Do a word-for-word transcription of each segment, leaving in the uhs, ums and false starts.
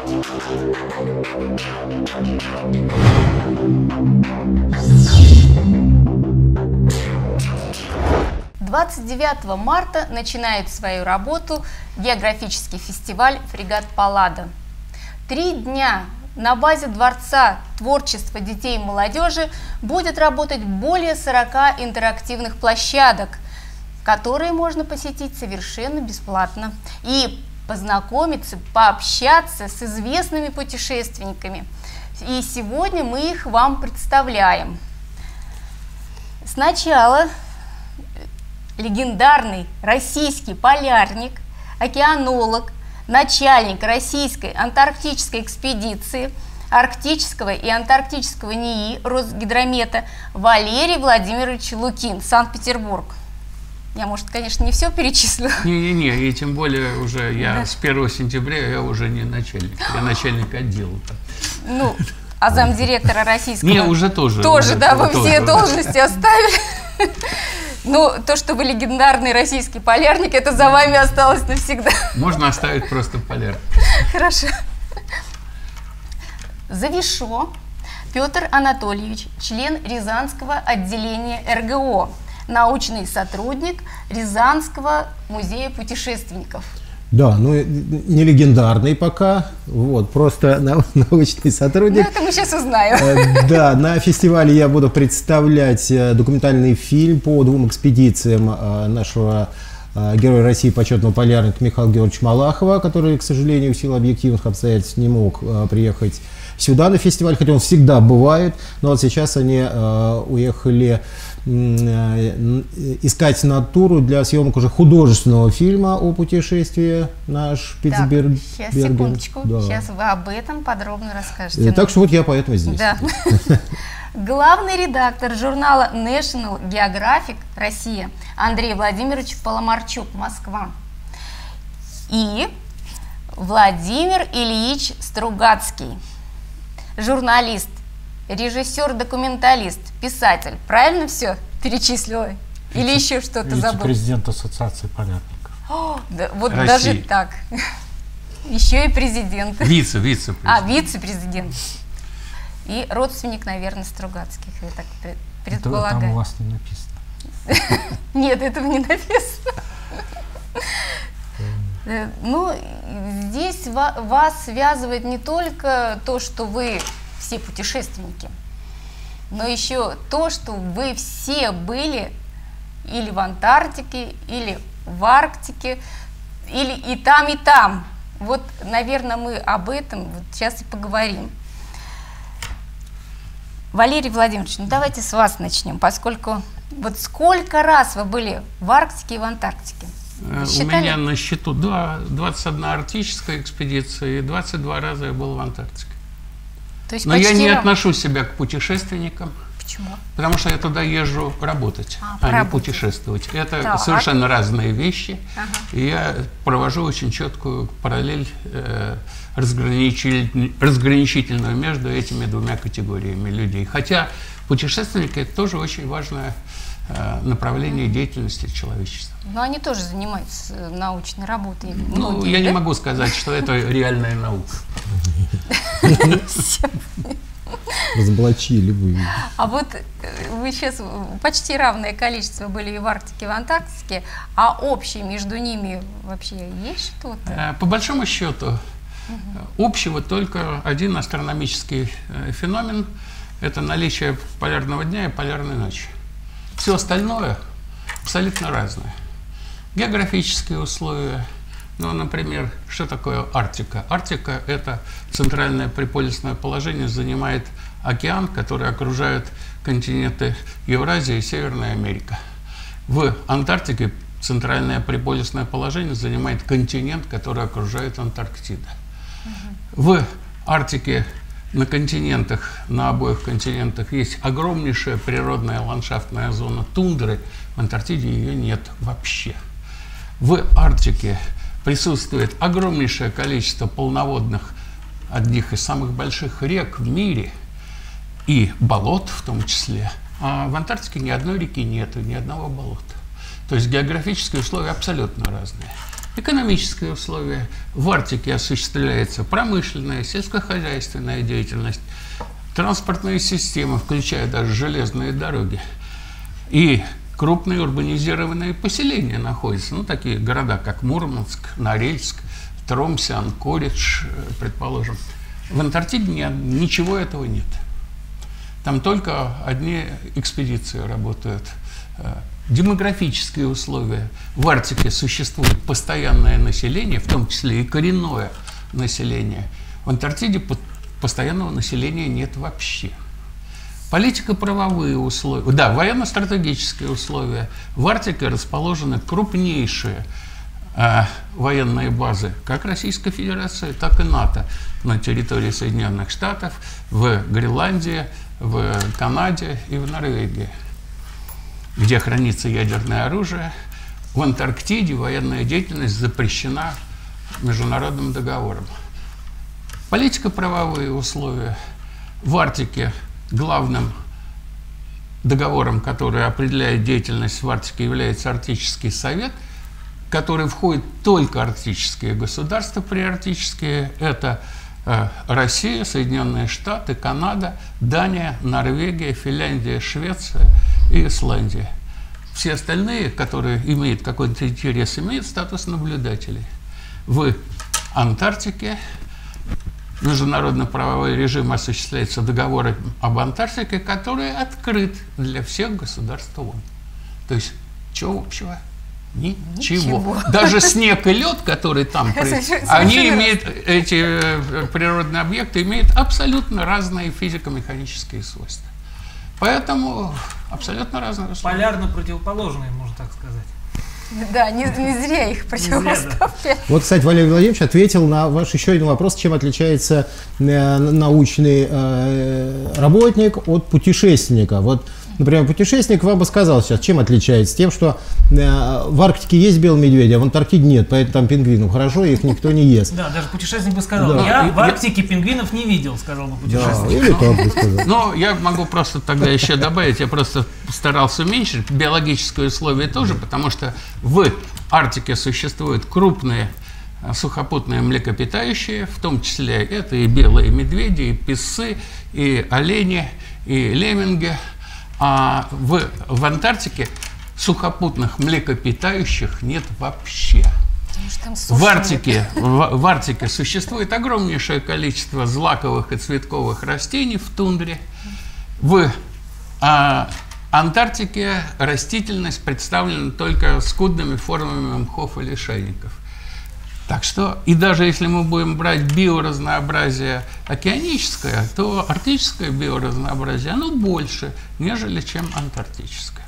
двадцать девятого марта начинает свою работу географический фестиваль «Фрегат Паллада». Три дня на базе Дворца творчества детей и молодежи будет работать более сорока интерактивных площадок, которые можно посетить совершенно бесплатно и познакомиться, пообщаться с известными путешественниками. И сегодня мы их вам представляем. Сначала легендарный российский полярник, океанолог, начальник российской антарктической экспедиции, арктического и антарктического НИИ Росгидромета Валерий Владимирович Лукин, Санкт-Петербург. Я, может, конечно, не все перечислила. Не-не-не, и тем более уже я да. с первого сентября я уже не начальник, я начальник отдела. Ну, а замдиректора российского... Не, уже тоже. Тоже, уже, да, вы тоже. все должности оставили. Ну, то, что вы легендарный российский полярник, это за вами осталось навсегда. Можно оставить просто полярник. Хорошо. Завишо Петр Анатольевич, член Рязанского отделения эр гэ о, научный сотрудник Рязанского музея путешественников. Да, ну не легендарный пока, вот, просто научный сотрудник. Ну, это мы сейчас узнаем. Да, на фестивале я буду представлять документальный фильм по двум экспедициям нашего героя России, почетного полярника Михаила Георгиевича Малахова, который, к сожалению, в силу объективных обстоятельств не мог приехать сюда на фестиваль, хотя он всегда бывает, но вот сейчас они уехали искать натуру для съемок уже художественного фильма о путешествии наш Питтсберг. Сейчас, секундочку, да. Сейчас вы об этом подробно расскажете. Так что вот я поэтому здесь. Да. Главный редактор журнала National Geographic Россия Андрей Владимирович Поломарчук, Москва. И Владимир Ильич Стругацкий, журналист, режиссер-документалист, писатель. Правильно все перечислила? Или еще что-то забыл? Вице-президент Ассоциации полярников. О, да, вот России. Даже так. Еще и президент. Вице, вице-президент. А, вице-президент. И родственник, наверное, Стругацких, я так предполагаю. Там у вас не написано. Нет, этого не написано. Ну, здесь вас связывает не только то, что вы все путешественники, но еще то, что вы все были или в Антарктике, или в Арктике, или и там, и там. Вот, наверное, мы об этом вот сейчас и поговорим. Валерий Владимирович, ну давайте с вас начнем, поскольку вот сколько раз вы были в Арктике и в Антарктике? У меня на счету двадцать одна арктическая экспедиция и двадцать два раза я был в Антарктике. То есть Но я не рав... отношу себя к путешественникам. Почему? Потому что я туда езжу работать, а, а не путешествовать. Это так. совершенно разные вещи. Ага. И я провожу очень четкую параллель, э, разграничитель, разграничительную между этими двумя категориями людей. Хотя путешественники – это тоже очень важное э, направление деятельности человечества. Но они тоже занимаются научной работой. Ну, многие, я да? не могу сказать, что это реальная наука. Разоблачили вы. А вот вы сейчас почти равное количество были и в Арктике, и в Антарктике, а общее между ними вообще есть что-то? По большому счету, угу. общего только один астрономический феномен – это наличие полярного дня и полярной ночи. Все остальное абсолютно разное. Географические условия. Ну, например, что такое Арктика? Арктика – это центральное приполюсное положение, занимает океан, который окружает континенты Евразия и Северная Америка. В Антарктике центральное приполюсное положение занимает континент, который окружает Антарктида. Угу. В Арктике на континентах, на обоих континентах есть огромнейшая природная ландшафтная зона тундры, в Антарктиде ее нет вообще. В Арктике присутствует огромнейшее количество полноводных, одних из самых больших рек в мире, и болот в том числе. А в Антарктике ни одной реки нет, ни одного болота. То есть географические условия абсолютно разные. Экономические условия. В Арктике осуществляется промышленная, сельскохозяйственная деятельность, транспортные системы, включая даже железные дороги. И крупные урбанизированные поселения находятся. Ну, такие города, как Мурманск, Норильск, Тромсе, Анкоридж, предположим. В Антарктиде нет, ничего этого нет. Там только одни экспедиции работают. Демографические условия. В Арктике существует постоянное население, в том числе и коренное население. В Антарктиде постоянного населения нет вообще. Политико-правовые условия. Да, военно-стратегические условия. В Арктике расположены крупнейшие э, военные базы как Российской Федерации, так и НАТО на территории Соединенных Штатов, в Гренландии, в Канаде и в Норвегии, где хранится ядерное оружие. В Антарктиде военная деятельность запрещена международным договором. Политико-правовые условия. В Арктике главным договором, который определяет деятельность в Арктике, является Арктический совет, в который входят только арктические государства, приарктические. Это э, Россия, Соединенные Штаты, Канада, Дания, Норвегия, Финляндия, Швеция и Исландия. Все остальные, которые имеют какой-то интерес, имеют статус наблюдателей. В Антарктике международно-правовой режим осуществляется договором об Антарктике, который открыт для всех государств ООН. То есть, чего общего? Ничего. Ничего. Даже снег и лед, который там, они имеют, эти природные объекты имеют абсолютно разные физико-механические свойства. Поэтому абсолютно разные условия. Полярно противоположные, можно так сказать. Да, не, не зря их противопоставляют. Вот, кстати, Валерий Владимирович ответил на ваш еще один вопрос, чем отличается э, научный э, работник от путешественника. Вот, например, путешественник вам бы сказал сейчас, чем отличается? Тем, что э, в Арктике есть белые медведи, а в Антарктиде нет, поэтому там пингвинам хорошо, их никто не ест. Да, даже путешественник бы сказал, Да. я И- в Арктике пингвинов не видел, сказал бы Да, путешественник. или так бы сказал. Но я могу просто тогда еще добавить, я просто старался уменьшить биологические условия тоже, потому что в Арктике существуют крупные а, сухопутные млекопитающие, в том числе это и белые медведи, и песцы, и олени, и лемминги. А в, в Антарктике сухопутных млекопитающих нет вообще. Потому что там В суши Арктике, в, в Арктике существует огромнейшее количество злаковых и цветковых растений в тундре. В а, Антарктике растительность представлена только скудными формами мхов и лишайников. Так что, и даже если мы будем брать биоразнообразие океаническое, то арктическое биоразнообразие, оно больше, нежели чем антарктическое.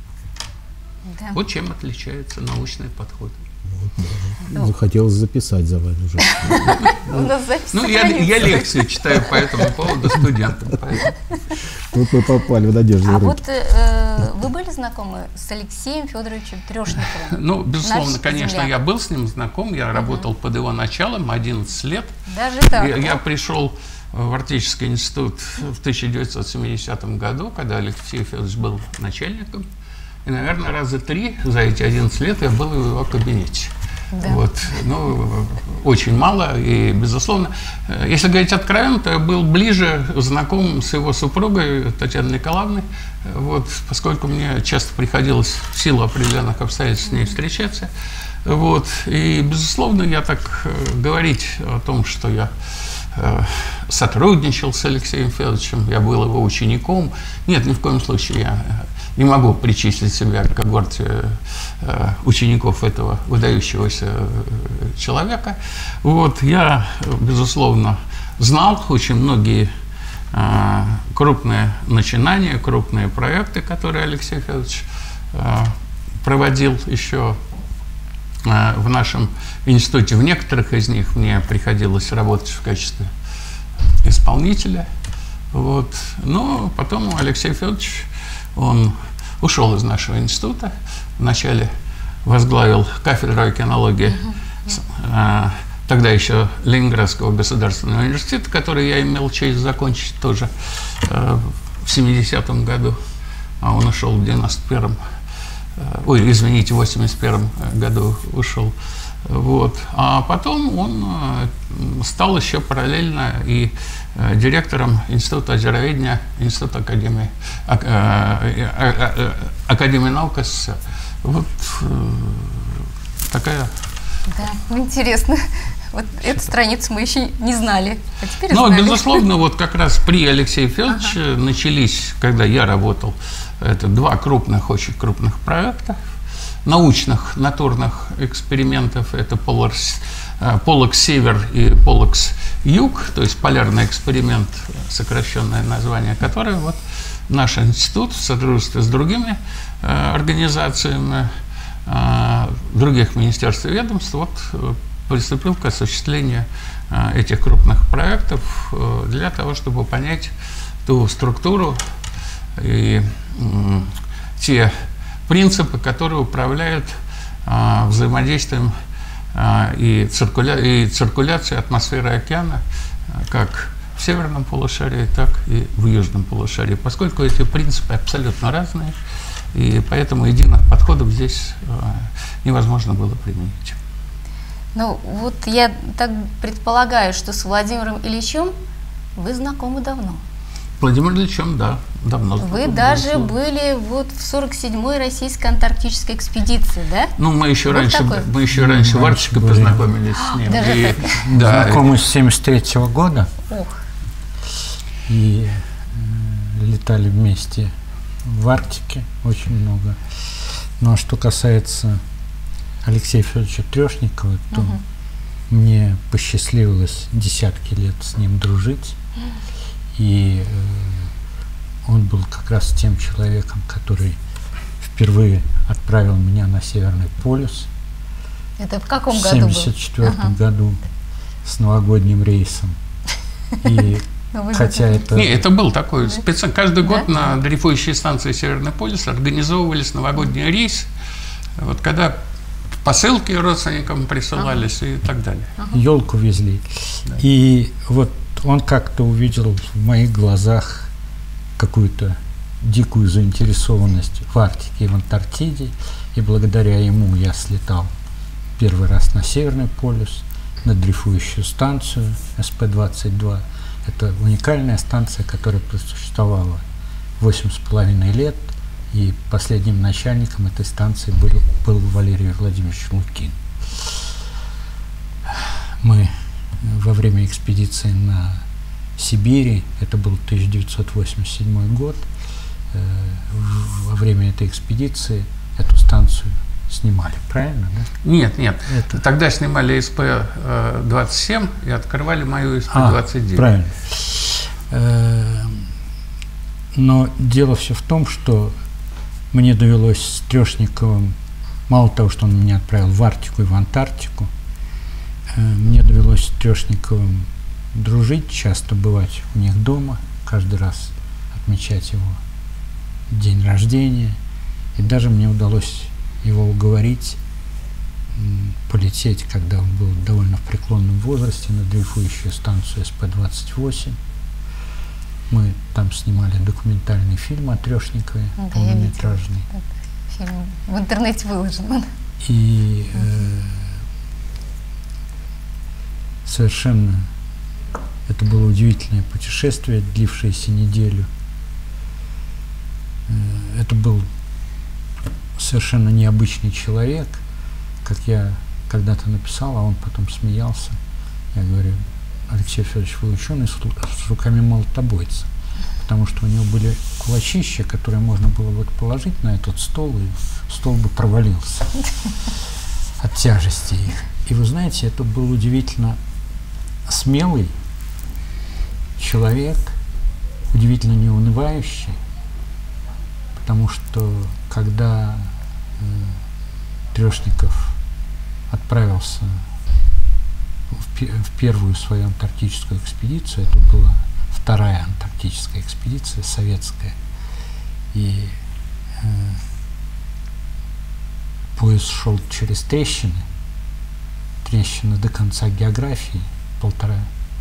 Да. Вот чем отличается научный подход. Захотелось записать за вами уже. У нас запись Ну, я, сохранится. я лекцию читаю по этому поводу студентам. Поэтому. Вот мы попали в надежду. А вот э, вы были знакомы с Алексеем Федоровичем Трешниковым? Ну, безусловно, Наш конечно, земляк. я был с ним знаком, я работал под его началом одиннадцать лет. Даже так? Я, я пришел в Арктический институт в тысяча девятьсот семидесятом году, когда Алексей Федорович был начальником. И, наверное, раза три за эти одиннадцать лет я был в его кабинете. Да. Вот. Ну, очень мало, и, безусловно, э, если говорить откровенно, то я был ближе знаком с его супругой Татьяной Николаевной, э, вот, поскольку мне часто приходилось в силу определенных обстоятельств с ней встречаться. Вот. И, безусловно, я так э, говорить о том, что я э, сотрудничал с Алексеем Федоровичем, я был его учеником, нет, ни в коем случае я не могу причислить себя к когорте э, учеников этого выдающегося э, человека. Вот, я, безусловно, знал очень многие э, крупные начинания, крупные проекты, которые Алексей Федорович э, проводил еще э, в нашем институте. В некоторых из них мне приходилось работать в качестве исполнителя. Вот. Но потом Алексей Федорович, он ушел из нашего института, вначале возглавил кафедру океанологии, uh-huh. тогда еще Ленинградского государственного университета, который я имел честь закончить тоже в семидесятом году, а он ушел в девяносто первом, ой, извините, в восемьдесят первом году ушел Вот. А потом он стал еще параллельно и директором Института озероведения, Института Академии, Академии наук СССР. Вот такая... Да, интересно. Вот эту страницу мы еще не знали, а теперь Но, знали. безусловно, вот как раз при Алексее Федоровиче ага. начались, когда я работал, это два крупных, очень крупных проекта, научных, натурных экспериментов. Это Полакс, Полакс Север и Полакс Юг, то есть полярный эксперимент, сокращенное название, которое вот наш институт в сотрудничестве с другими э, организациями, э, других министерств и ведомств вот, приступил к осуществлению э, этих крупных проектов э, для того, чтобы понять ту структуру и э, те принципы, которые управляют э, взаимодействием э, и, циркуля... и циркуляцией атмосферы океана, э, как в северном полушарии, так и в южном полушарии, поскольку эти принципы абсолютно разные, и поэтому единых подходов здесь э, невозможно было применить. Ну, вот я так предполагаю, что с Владимиром Ильичем вы знакомы давно. Владимир Ильичем, да, давно знакомы. Вы даже были вот в сорок седьмой российской антарктической экспедиции, да? Ну, мы еще вот раньше, такой. мы еще раньше в Арктике познакомились с ним. Даже и, так? да, Знакомы с семьдесят третьего года. Ох. И э, летали вместе в Арктике очень много. Ну, а что касается Алексея Федоровича Трешникова, то угу. мне посчастливилось десятки лет с ним дружить. И э, он был как раз тем человеком, который впервые отправил меня на Северный полюс. Это в каком в году был? В семьдесят четвёртом ага. году с новогодним рейсом. И хотя это... Не, это был такой специ... Каждый год да? на дрейфующей станции Северный полюс организовывались новогодние рейсы. Вот когда посылки родственникам присылались ага. и так далее. Ага. Елку везли. Да. И вот он как-то увидел в моих глазах какую-то дикую заинтересованность в Арктике и в Антарктиде. И благодаря ему я слетал первый раз на Северный полюс, на дрейфующую станцию эс пэ двадцать два. Это уникальная станция, которая просуществовала восемь с половиной лет. И последним начальником этой станции был, был Валерий Владимирович Лукин. Мы во время экспедиции на Сибири, это был тысяча девятьсот восемьдесят седьмой год, э, во время этой экспедиции эту станцию снимали, правильно? Да? Нет, нет. Это... Тогда снимали эс пэ двадцать семь и открывали мою эс пэ двадцать девять. А, правильно. Э, но дело все в том, что мне довелось с Трешниковым, мало того, что он меня отправил в Арктику и в Антарктику, э, мне довелось с Трешниковым дружить, часто бывать у них дома, каждый раз отмечать его день рождения. И даже мне удалось его уговорить полететь, когда он был довольно в преклонном возрасте, на дрейфующую станцию эс пэ двадцать восемь. Мы там снимали документальный фильм о Трешникове, да, полнометражный. Фильм в интернете выложен. И э, совершенно это было удивительное путешествие, длившееся неделю. Э, это был совершенно необычный человек, как я когда-то написал, а он потом смеялся. Я говорю: Алексей Федорович, вы ученый с руками молотобойца, потому что у него были кулачища, которые можно было вот положить на этот стол, и стол бы провалился от тяжести их. И вы знаете, это был удивительно смелый человек, удивительно неунывающий, потому что когда э, Трешников отправился в, пе в первую свою антарктическую экспедицию, это была вторая антарктическая экспедиция, советская, и э, поезд шел через трещины, трещины до конца географии, полтора,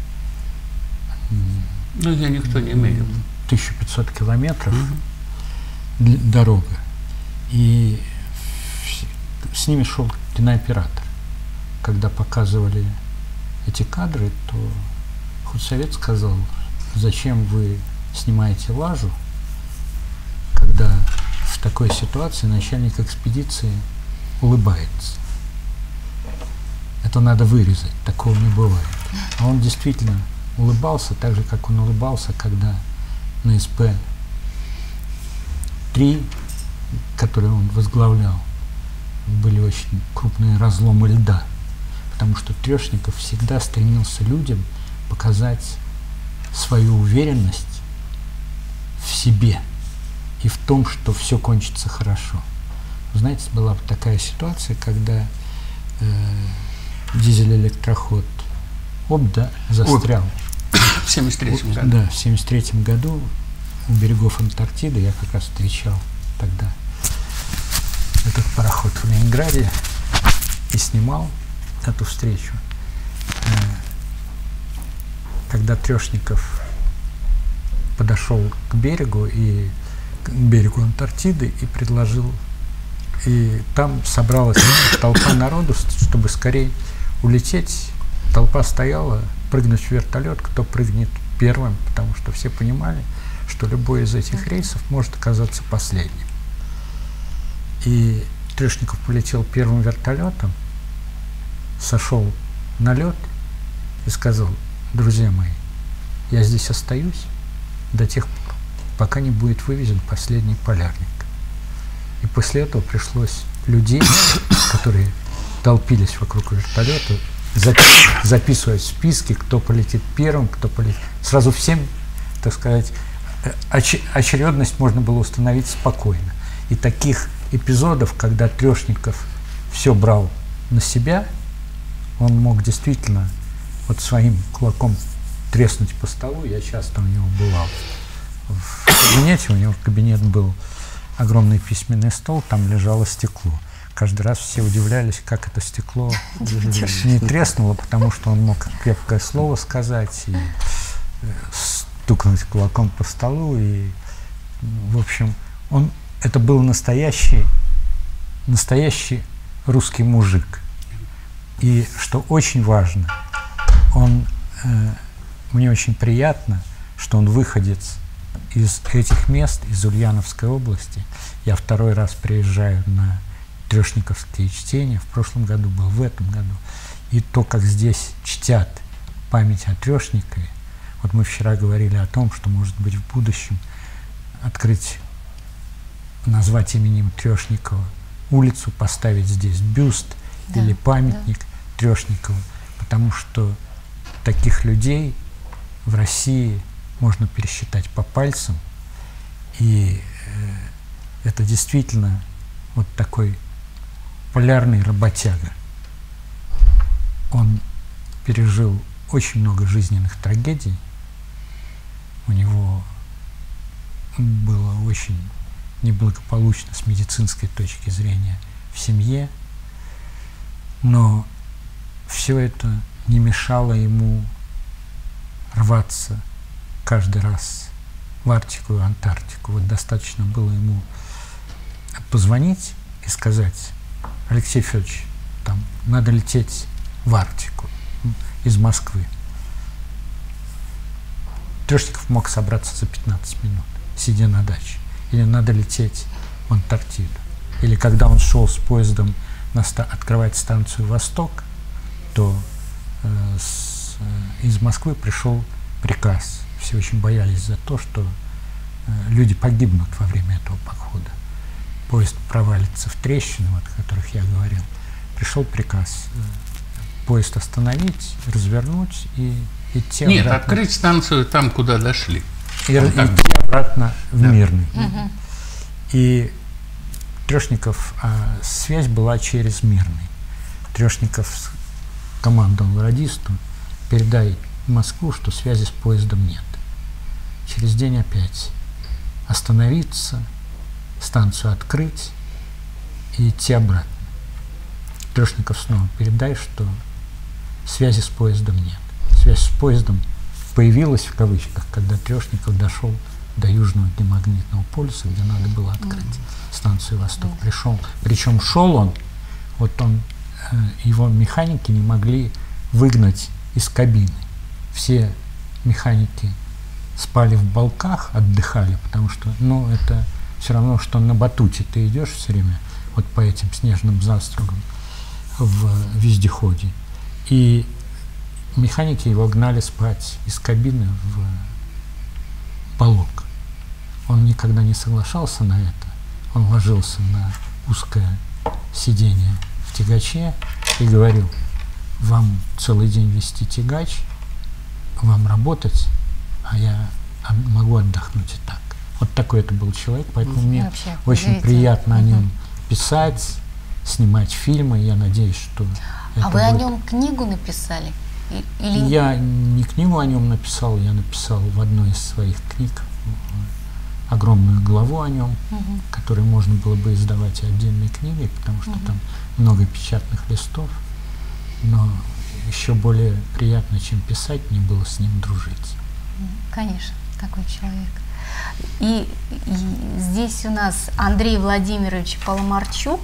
ну, я никто не мерил. тысяча пятьсот километров угу. дорога. И с ними шел кинооператор. когда показывали эти кадры, то худсовет сказал, зачем вы снимаете лажу, когда в такой ситуации начальник экспедиции улыбается. Это надо вырезать, такого не бывает. А он действительно улыбался, так же, как он улыбался, когда на эс пэ три, который он возглавлял, были очень крупные разломы льда, потому что Трешников всегда стремился людям показать свою уверенность в себе и в том, что все кончится хорошо. Вы знаете, была такая ситуация, когда э, дизель-электроход Обда застрял. В семьдесят третьем году. Да, в семьдесят третьем году у берегов Антарктиды я как раз встречал тогда этот пароход в Ленинграде и снимал эту встречу. Когда Трешников подошел к берегу и к берегу Антарктиды и предложил, и там собралась толпа народу, чтобы скорее улететь. Толпа стояла, прыгнуть в вертолет, кто прыгнет первым, потому что все понимали, что любой из этих рейсов может оказаться последним. И Трешников полетел первым вертолетом, сошел на лед и сказал: друзья мои, я здесь остаюсь до тех пор, пока не будет вывезен последний полярник. И после этого пришлось людей, которые толпились вокруг вертолета, записывать в списки, кто полетит первым, кто полетит. Сразу всем, так сказать, оч очередность можно было установить спокойно. И таких эпизодов, когда Трешников все брал на себя, он мог действительно вот своим кулаком треснуть по столу. Я часто у него бывал в кабинете, у него кабинет был огромный письменный стол, там лежало стекло. Каждый раз все удивлялись, как это стекло не треснуло, потому что он мог крепкое слово сказать и стукнуть кулаком по столу. И, в общем, он, это был настоящий, настоящий русский мужик. И что очень важно, он, э, мне очень приятно, что он выходец из этих мест, из Ульяновской области. Я второй раз приезжаю на Трешниковские чтения, в прошлом году был, в этом году. И то, как здесь чтят память о Трешникове. Вот мы вчера говорили о том, что, может быть, в будущем открыть, назвать именем Трешникова улицу, поставить здесь бюст, да, или памятник, да, Трешникову, потому что таких людей в России можно пересчитать по пальцам, и э, это действительно вот такой полярный работяга. Он пережил очень много жизненных трагедий, у него было очень неблагополучно с медицинской точки зрения в семье, но все это не мешало ему рваться каждый раз в Арктику и Антарктику. Вот достаточно было ему позвонить и сказать: Алексей Федорович, там надо лететь в Арктику из Москвы. Трешников мог собраться за пятнадцать минут, сидя на даче. Или надо лететь в Антарктиду. Или когда он шел с поездом на ста открывать станцию «Восток», то э, с, э, из Москвы пришел приказ. Все очень боялись за то, что э, люди погибнут во время этого похода. Поезд провалится в трещины, вот, о которых я говорил. Пришел приказ э, поезд остановить, развернуть и идти Нет, обратно. открыть станцию там, куда дошли. И вот идти обратно в да. Мирный. Угу. И Трешников, а связь была через Мирный. Трешников командовал радисту: передай в Москву, что связи с поездом нет. Через день опять остановиться, станцию открыть и идти обратно. Трешников снова: передай, что связи с поездом нет. Связь с поездом появилась в кавычках, когда Трешников дошел до Южного геомагнитного полюса, где надо было открыть mm-hmm. станцию «Восток». Mm-hmm. Пришел, причем шел он, вот он э, его механики не могли выгнать из кабины. Все механики спали в балках, отдыхали, потому что, ну, это все равно, что на батуте ты идешь все время вот по этим снежным застругам в вездеходе. И механики его гнали спать из кабины в балок. Он никогда не соглашался на это. Он ложился на узкое сиденье в тягаче и говорил: вам целый день вести тягач, вам работать, а я могу отдохнуть и так. Вот такой это был человек, поэтому мне Вообще, очень приятно о нем писать, снимать фильмы. Я надеюсь, что А это вы о будет. нем книгу написали? И- Или Я не книгу о нем написал, я написал в одной из своих книг э, огромную главу о нем, Мгм. которую можно было бы издавать и отдельной книгой, потому что там много печатных листов. Но еще более приятно, чем писать, мне было с ним дружить. Конечно, такой человек. И, и здесь у нас Андрей Владимирович Поломарчук.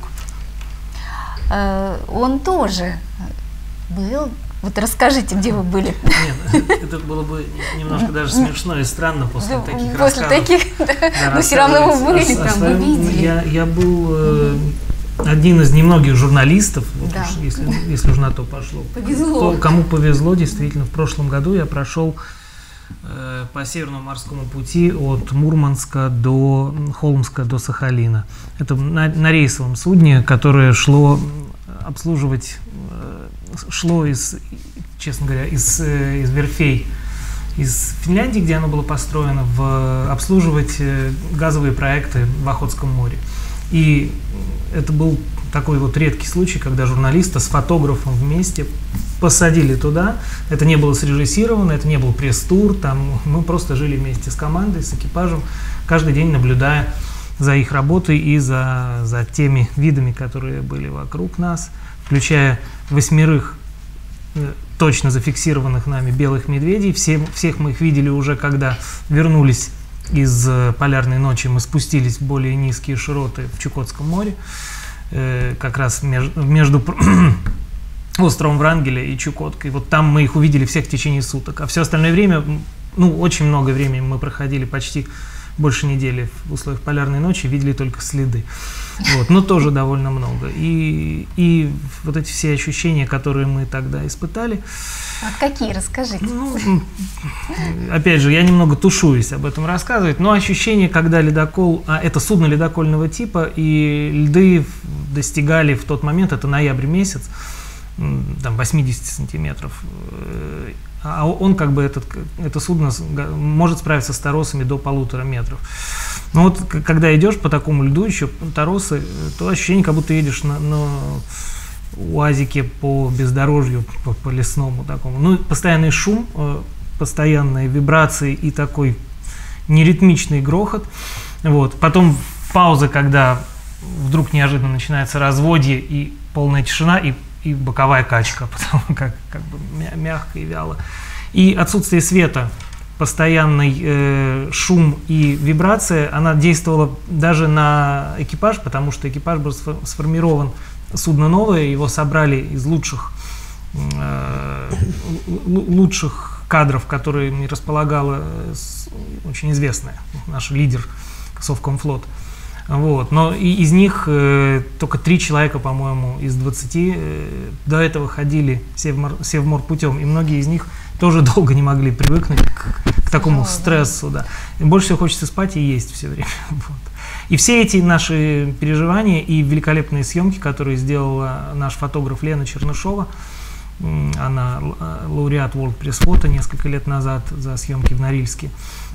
Э, он тоже был. Вот расскажите, где вы были? Нет, это было бы немножко даже смешно и странно после Да, таких После рассказов. таких, да. Да, Но все равно вы рассказывать были о- о там, вы своем. видели. Я, я был э, один из немногих журналистов, вот Да. уж если, если уж на то пошло. Повезло. Кто- кому повезло, действительно, в прошлом году я прошел э, по Северному морскому пути от Мурманска до Холмска, до Сахалина. Это на, на рейсовом судне, которое шло обслуживать, э, шло из, честно говоря, из, э, из верфей из Финляндии, где оно было построено, в обслуживать э, газовые проекты в Охотском море. И это был такой вот редкий случай, когда журналиста с фотографом вместе посадили туда. Это не было срежиссировано, это не был пресс-тур, там мы просто жили вместе с командой, с экипажем, каждый день наблюдая за их работой и за, за теми видами, которые были вокруг нас, включая восьмерых э, точно зафиксированных нами белых медведей. Все, всех мы их видели уже, когда вернулись из э, полярной ночи, мы спустились в более низкие широты в Чукотском море, э, как раз меж, между островом Врангеля и Чукоткой. Вот там мы их увидели всех в течение суток. А все остальное время, ну, очень много времени мы проходили, почти больше недели в условиях полярной ночи, видели только следы. Вот, но тоже довольно много. И, и вот эти все ощущения, которые мы тогда испытали, А какие? Расскажите. ну, опять же, я немного тушуюсь об этом рассказывать, но ощущение, когда ледокол, а это судно ледокольного типа, и льды достигали в тот момент, это ноябрь месяц, м, там восемьдесят сантиметров, э, а он как бы, этот, это судно с- га- может справиться с торосами до полутора метров. Но вот к- когда идешь по такому льду, еще торосы, э, то ощущение, как будто едешь на, на уазике по бездорожью, по, по лесному такому. Ну, постоянный шум, э, постоянные вибрации и такой неритмичный грохот. Вот. Потом пауза, когда вдруг неожиданно начинается разводье и полная тишина, и, и боковая качка, потому как, как бы мя- мягко и вяло. И отсутствие света, постоянный э, шум и вибрация, она действовала даже на экипаж, потому что экипаж был сфо- сформирован, судно новое, его собрали из лучших, э, л- лучших кадров, которыми располагала э, с- очень известная наш лидер Совкомфлот. Вот. Но и из них э, только три человека, по-моему, из двадцати э, до этого ходили Севмор, Севморпутем, и многие из них тоже долго не могли привыкнуть к, к такому Тяжело, да. стрессу. Да. И больше всего хочется спать и есть все время. Вот. И все эти наши переживания и великолепные съемки, которые сделала наш фотограф Лена Чернышова, м, она л- э, лауреат World Press Photo несколько лет назад за съемки в Норильске,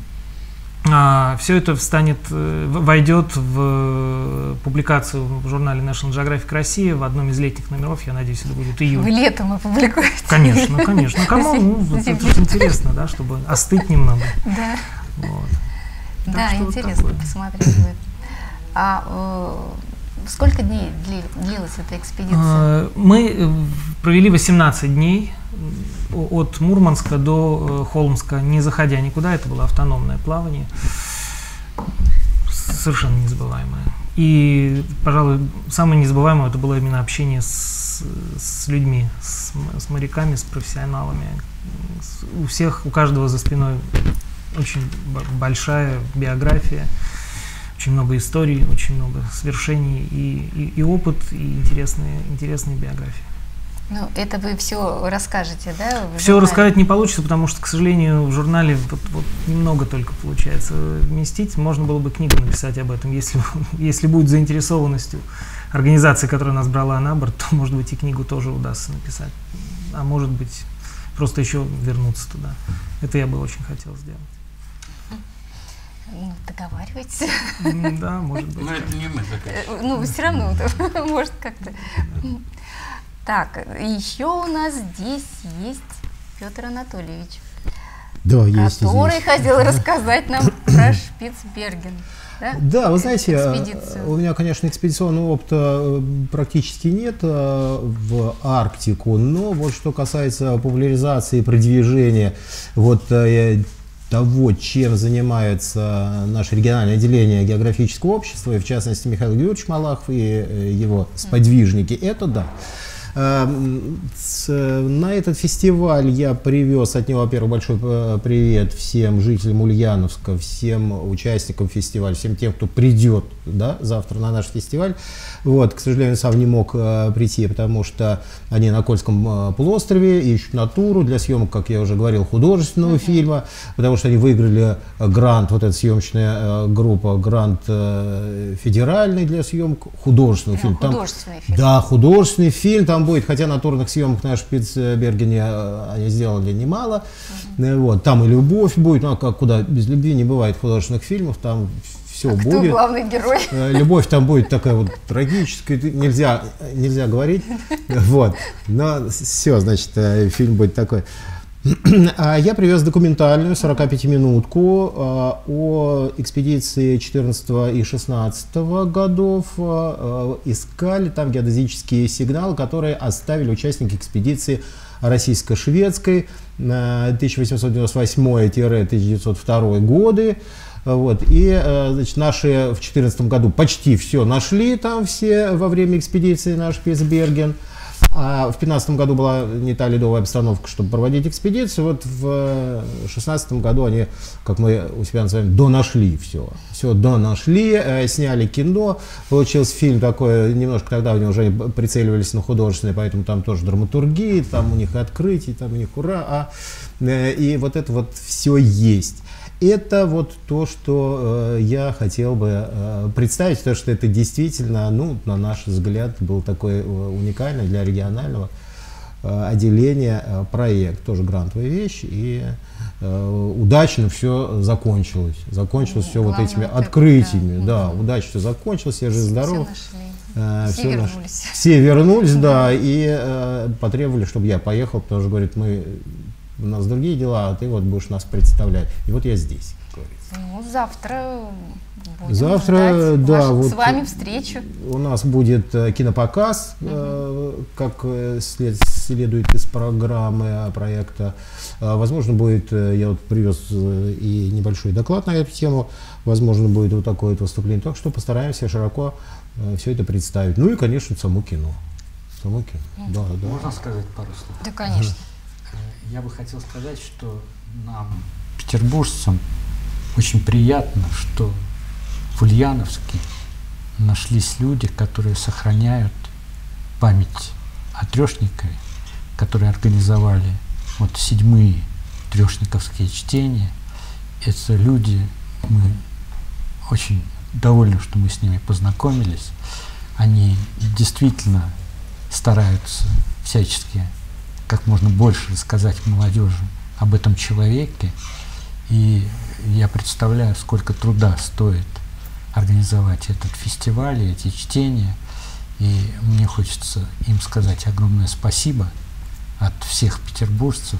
а, все это встанет, э, в- войдет в э, публикацию в журнале National Geographic Россия в одном из летних номеров, я надеюсь, это будет июль. Вы летом опубликуете. Конечно, конечно. Ну, кому? Ну, это, это же интересно, да, чтобы остыть немного. Да, Вот. да, что вот интересно такое. посмотреть будет. А э, сколько дней дли- длилась эта экспедиция? Э, Мы э, провели восемнадцать дней э, от Мурманска до э, Холмска, не заходя никуда, это было автономное плавание, совершенно незабываемое. И, пожалуй, самое незабываемое это было именно общение с, с людьми, с, с моряками, с профессионалами. С, у всех, у каждого за спиной очень большая биография, очень много историй, очень много свершений и, и, и опыт, и интересные, интересные биографии. Ну, это вы все расскажете, да? Все рассказать не получится, потому что, к сожалению, в журнале вот, вот немного только получается вместить. Можно было бы книгу написать об этом, если, если будет заинтересованность у организации, которая нас брала на борт, то, может быть, и книгу тоже удастся написать. А может быть, просто еще вернуться туда. Это я бы очень хотел сделать. Ну, договаривайтесь. Да, может быть. Но это не мы заказчик. Ну, все равно, может, как-то. Так, еще у нас здесь есть Петр Анатольевич, Да, есть который здесь. хотел рассказать нам про Шпицберген. Да? Да, вы знаете, Экспедицию. у меня, конечно, экспедиционного опыта практически нет э, в Арктику, но вот что касается популяризации и продвижения вот э, того, чем занимается наше региональное отделение географического общества, и в частности Михаил Георгиевич Малахов и э, его сподвижники, это да. На этот фестиваль я привез от него, во-первых, большой привет всем жителям Ульяновска, всем участникам фестиваля, всем тем, кто придет, да, завтра на наш фестиваль. Вот, к сожалению, сам не мог э, прийти, потому что они на Кольском э, полуострове ищут натуру для съемок, как я уже говорил, художественного uh-huh. фильма, потому что они выиграли грант, вот эта съемочная э, группа, грант э, федеральный для съемок художественного Прям фильма. Художественный Там, фильм. Да, художественный фильм там будет, хотя натурных съемок на Шпицбергене э, они сделали немало. Uh-huh. Вот, там и любовь будет, ну а как, куда без любви не бывает художественных фильмов, там все а будет. Кто главный герой? Любовь там будет такая вот трагическая, нельзя, нельзя говорить, вот, но все, значит, фильм будет такой. А я привез документальную сорокапятиминутку о экспедиции четырнадцатого и шестнадцатого годов. Искали там геодезические сигналы, которые оставили участники экспедиции российско-шведской тысяча восемьсот девяносто восьмой — тысяча девятьсот второй годы. Вот, и, значит, наши в две тысячи четырнадцатом году почти все нашли там все во время экспедиции на Шпицберген. А в две тысячи пятнадцатом году была не та ледовая обстановка, чтобы проводить экспедицию. Вот в две тысячи шестнадцатом году они, как мы у себя называем, донашли все. Все донашли, э, сняли кино. Получился фильм такой, немножко тогда они уже прицеливались на художественный, поэтому там тоже драматургии, там у них открытие, там у них ура. А, э, и вот это вот все есть. Это вот то, что э, я хотел бы э, представить, потому что это действительно, ну, на наш взгляд, был такой э, уникальный для регионального э, отделения э, проект, тоже грантовая вещь, и э, удачно все закончилось. Закончилось все вот этими вот открытиями, это, да, да, удачно все закончилось, все жив-здоров. Э, все, все вернулись. Наш, все вернулись, да, и э, потребовали, чтобы я поехал, потому что, говорит, мы... У нас другие дела, а ты вот будешь нас представлять. И вот я здесь, как говорится. Ну, завтра будем Завтра, ждать да, вашу, вот с вами встречу. У нас будет э, кинопоказ, uh-huh. э, как э, след, следует из программы проекта. Э, возможно, будет, э, я вот привез э, и небольшой доклад на эту тему, возможно, будет вот такое вот выступление. Так что постараемся широко э, все это представить. Ну и, конечно, само кино. Само кино, uh-huh. да, да. Можно сказать пару слов? Да, конечно. Uh-huh. Я бы хотел сказать, что нам, петербуржцам, очень приятно, что в Ульяновске нашлись люди, которые сохраняют память о Трешникове, которые организовали вот седьмые трешниковские чтения. Это люди, мы очень довольны, что мы с ними познакомились. Они действительно стараются всячески как можно больше рассказать молодежи об этом человеке. И я представляю, сколько труда стоит организовать этот фестиваль и эти чтения. И мне хочется им сказать огромное спасибо от всех петербуржцев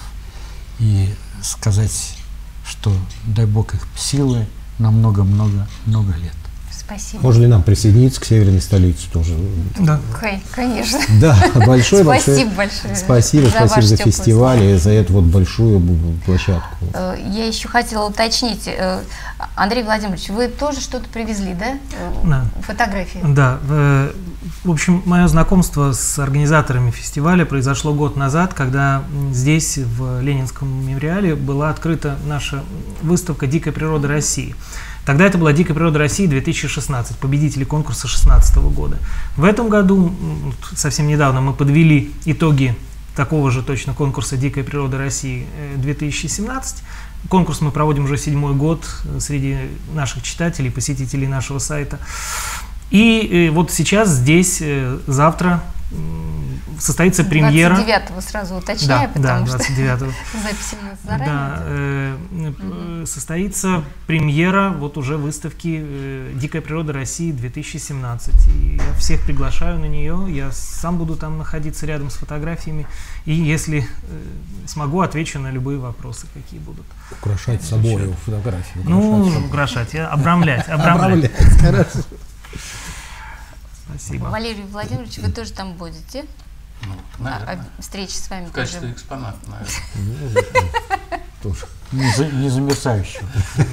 и сказать, что дай Бог их силы на много-много-много лет. Спасибо. Можно ли нам присоединиться к северной столице тоже? Да. Хай, конечно. Да, большое, большое. Спасибо большое. Спасибо, за спасибо ваш за теплый фестиваль и за эту вот большую площадку. Э, Я еще хотела уточнить, э, Андрей Владимирович, вы тоже что-то привезли, да? Э, Да. Фотографии. Да, в, в общем, мое знакомство с организаторами фестиваля произошло год назад, когда м, здесь, в Ленинском мемориале, была открыта наша выставка «Дикая природа России». Тогда это была «Дикая природа России две тысячи шестнадцать», победители конкурса две тысячи шестнадцатого года. В этом году, м, совсем недавно, мы подвели итоги такого же точно конкурса «Дикая природа России» две тысячи семнадцать. Конкурс мы проводим уже седьмой год среди наших читателей, посетителей нашего сайта. И вот сейчас здесь, завтра, состоится премьера. двадцать девятого сразу уточняю, да, потому да, двадцать девятого. что записи у нас заранее. Да, э, э, состоится премьера вот уже выставки э, «Дикая природа России» две тысячи семнадцать. И я всех приглашаю на нее, я сам буду там находиться рядом с фотографиями. И если э, смогу, отвечу на любые вопросы, какие будут. Украшать собой фотографии. Ну, украшать, я- обрамлять, обрамлять. Обрамлять, хорошо. Спасибо. Валерий Владимирович, вы тоже там будете? Ну, А, наверное. а встречи с вами В качестве тоже. экспоната, наверное. Тоже. Не, за- не замерзающего.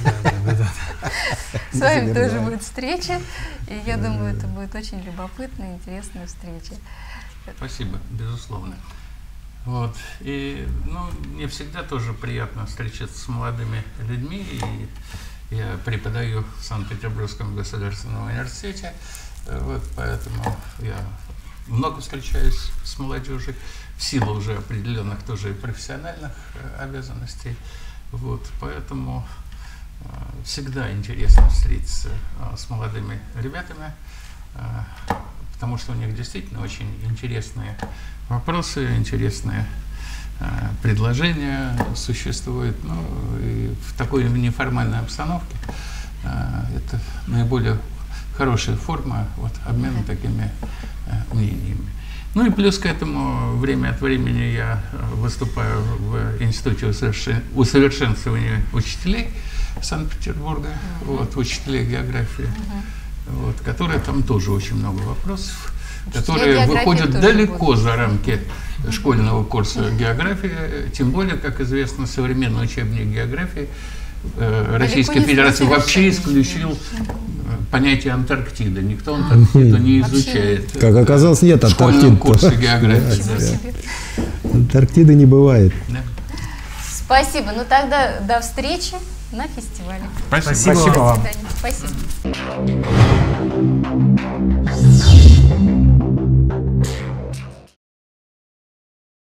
С вами Не тоже забывай. будет встреча. И я думаю, это будет очень любопытная, интересная встреча. Спасибо, безусловно. Вот. И, ну, мне всегда тоже приятно встречаться с молодыми людьми. И я преподаю в Санкт-Петербургском государственном университете. Вот, поэтому я много встречаюсь с молодежью в силу уже определенных тоже и профессиональных э, обязанностей. Вот, поэтому э, всегда интересно встретиться э, с молодыми ребятами, э, потому что у них действительно очень интересные вопросы, интересные э, предложения существуют. Ну, и в такой неформальной обстановке э, это наиболее хорошая форма вот, обмена такими э, мнениями. Ну и плюс к этому время от времени я выступаю в Институте усовершен... усовершенствования учителей Санкт-Петербурга, uh-huh. вот, учителей географии, uh-huh. вот, которые там тоже очень много вопросов, учителя которые выходят далеко будут. За рамки школьного курса географии, тем более, как известно, современный учебник географии Российской Федерации вообще исключил понятие Антарктиды. Никто Антарктиду не изучает. Как оказалось, нет Антарктиды. В школьном курсе географии. Антарктиды не бывает. Да. Спасибо. Ну тогда до встречи на фестивале. Спасибо, Спасибо вам. До свидания. Спасибо.